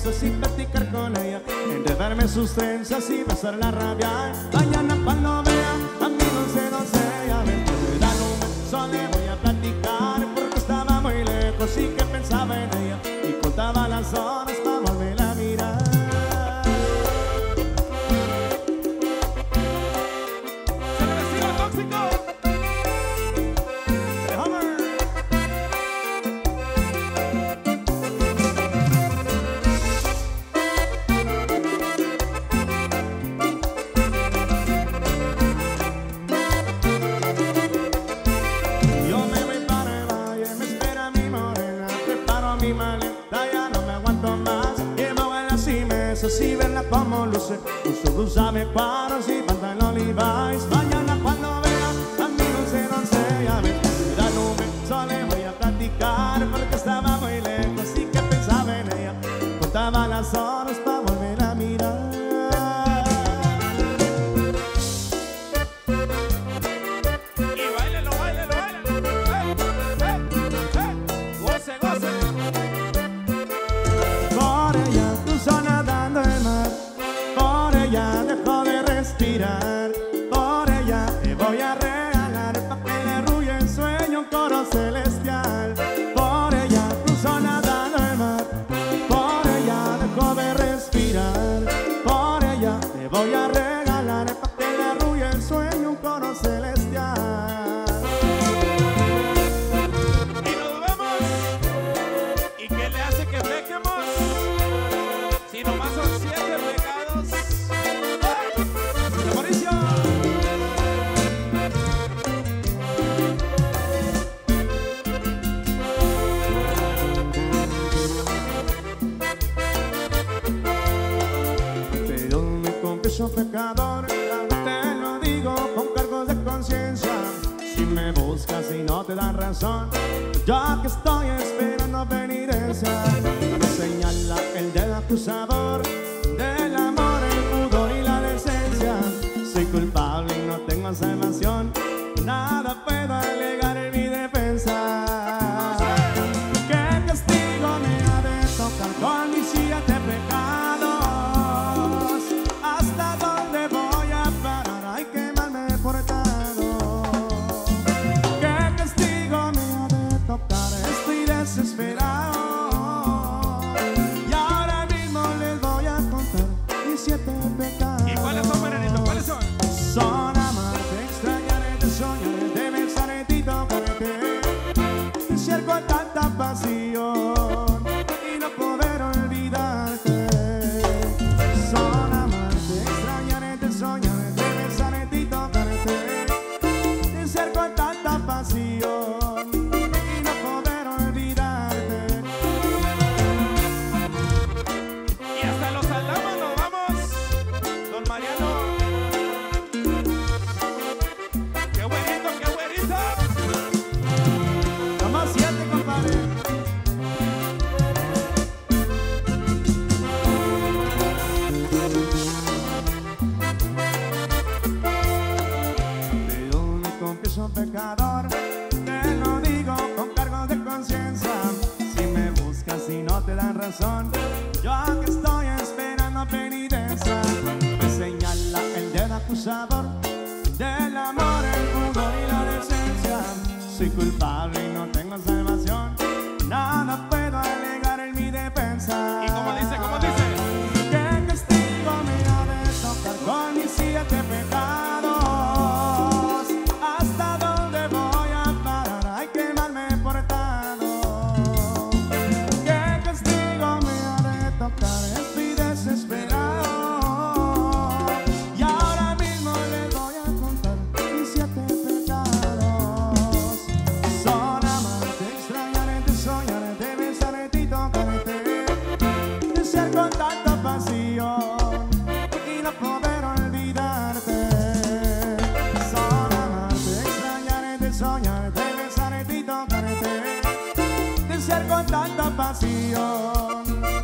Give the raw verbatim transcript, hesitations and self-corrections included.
besos y platicar con ella, enredarme sus trenzas y besar la rabia. Mañana cuando vea a mi dulce doncella, dentro de la luna solo le voy a platicar, porque estaba muy lejos y que pensaba en ella, y contaba las horas para volverla a mirar. Mi maleta ya no me aguanto más, llevo velas y mesas y verla como luce, con su blusa de cuadros y pantalón Levi's. Mañana cuando vea a mi dulce doncella, me da nube, solo le voy a platicar, porque estaba muy lejos y que pensaba en ella, contaba las horas para volver a mirar. Y báilelo, báilelo, báilelo, eh, eh, eh, goce, goce. Por ella cruzó nadando el mar, por ella dejó de respirar, por ella te voy a regalar pa' que le arrulle el sueño un coro celestial. Por ella cruzó nadando el mar, por ella dejó de respirar, por ella te voy a regalar pa' que le arrulle el sueño un coro celestial. Y nos vemos. ¿Y qué le hace que pequemos? Si nomás son siete pecados. ¡Ay! ¡Mauricio! Pero me confieso pecador, te lo digo con cargos de conciencia. Si me buscas y no te dan razón, yo que estoy esperando penitencia. Me señala el dedo acusador del amor, el pudor y la decencia. Soy culpable y no tengo salvación, nada puedo alegar en mi defensa. ¿Qué castigo me ha de tocar con mis siete pecados? ¿Hasta dónde voy a parar? Hay que mal me he portado. ¿Qué castigo me ha de tocar? Estoy desesperado, y ahora mismo les voy a contar mis siete pecados. ¿Y cuáles son, Maranito? ¿Cuáles son? Son amarte, extrañarte, soñarte, besarte y tocarte, ser con tanta pasión y no poder olvidarte. Son amarte, extrañarte, soñarte, besarte y tocarte, ser con tanta pasión y no poder olvidarte. Y hasta los Aldamas nos vamos, don Mariano. ¡Qué güerito, qué güerito! Nomás siete, compadre. Pero me confieso pecador, te lo digo con cargos de conciencia. Si me buscas y no te dan razón, yo que estoy esperando penitencia. Me señala el dedo acusador del amor, el pudor y la decencia. Soy culpable y no tengo salvación, nada puedo alegar en mi defensa. ¿Y cómo dice, cómo dice? ¿Qué castigo me ha de tocar con mis siete pecados? ¿Hasta dónde voy a parar? Ay, que mal me he portado. ¿Qué castigo me ha de tocar? Estoy desesperado, y ahora mismo les voy a contar mis siete pecados. Son amarte, extrañarte, soñarte, besarte y tocarte, ser con tanta pasión y no poder olvidarte. Son amarte, extrañarte, soñarte, besarte y tocarte, ser con tanta pasión